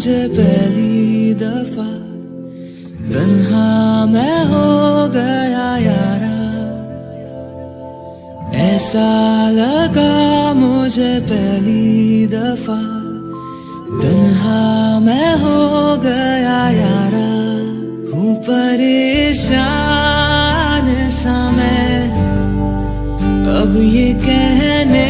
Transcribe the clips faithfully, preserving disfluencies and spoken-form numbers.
मुझे पहली दफा तन्हा मैं हो गया यारा। ऐसा लगा मुझे पहली दफा तन्हा मैं हो गया यारा। हूँ परेशान सा मैं अब ये कहने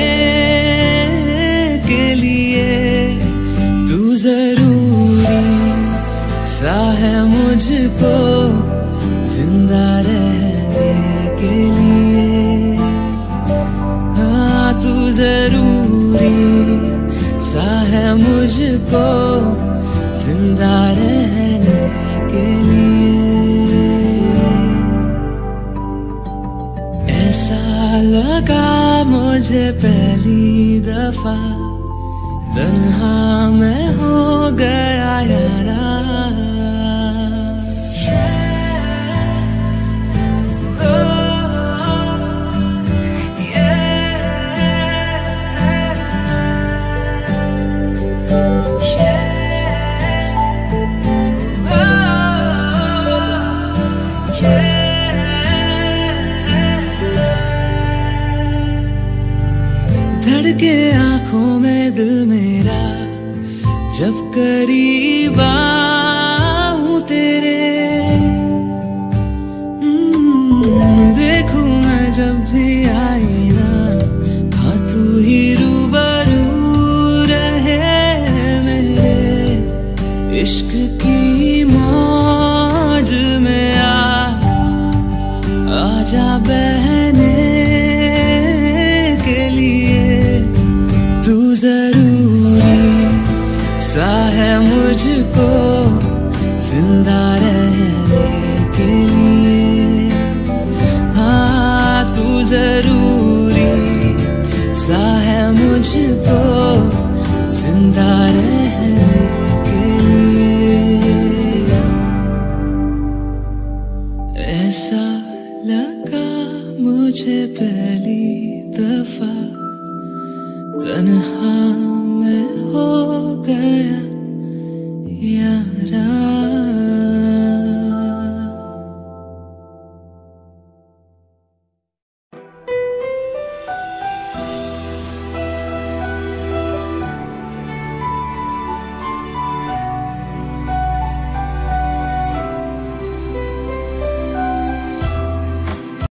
के लिए तू जरूरी सा है मुझको जिंदा रहने के लिए। हाँ तू जरूरी सा है मुझको जिंदा रहने के लिए। ऐसा लगा मुझे पहली दफा तन्हा मैं हो गया यारा। धड़के आंखों में दिल मेरा जब करीब आऊं तेरे। देखूं मैं जब भी आई ना हाँ तू ही रूबरू रहे मेरे। इश्क की मौज में आ आजा बहने के लिए। तू जरूरी सा है मुझको जिंदा रहने के लिए। हाँ तू जरूरी सा है मुझको जिंदा रहने के लिए। ऐसा लगा मुझे पहली दफा तन्हा मैं हो गया यारा।